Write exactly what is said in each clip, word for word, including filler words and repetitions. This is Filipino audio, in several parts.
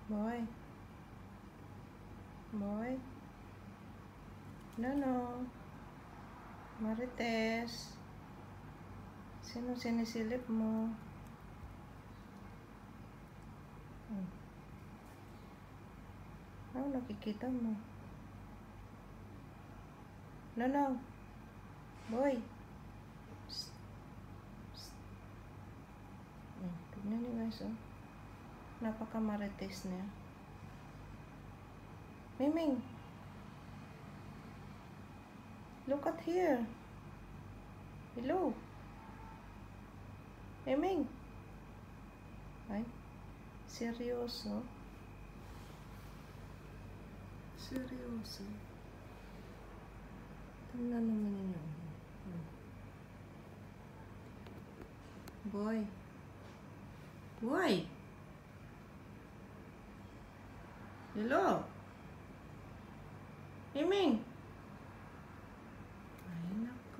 Boy. Boy. No, no. Marites. Sino sinisilip mo? Hmm. Ano nakikita mo? No, no. Boy. Psst. Psst. Hmm. Tignan niyo guys, oh. Napaka-marites niya. Miming. Look at here. Hello. Miming. Ay. Seryoso. Seryoso. Tingnan naman ninyo. Hmm. Boy. Boy. Hello. Miming. Ay, nako.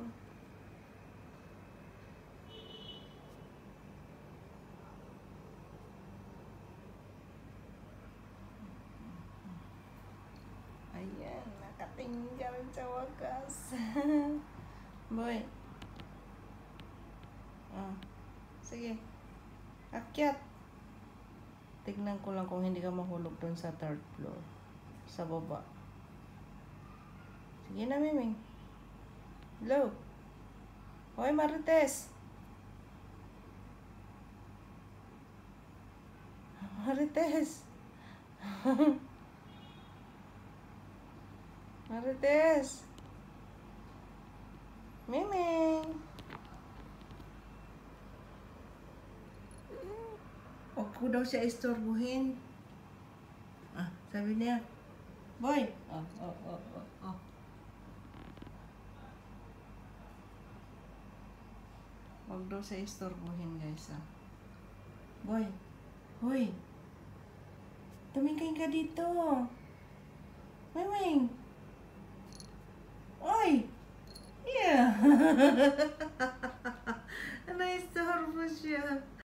Ayan, nakatinggal sa wakas. Boy. Ah, sige. Akyat. Tignan ko lang kung hindi ka mahulog dun sa third floor. Sa baba. Sige na, Miming. Hello. Hoy, Marites. Marites. Marites. Miming. Huwag ko daw siya istorbuhin. Ah, sabi niya. Boy. Oh, oh, oh, oh, oh. Huwag daw siya istorbuhin, guys, ah. Boy. Hoy. Tumingin ka dito. Miming. Oy. Yeah. Naistorbo siya.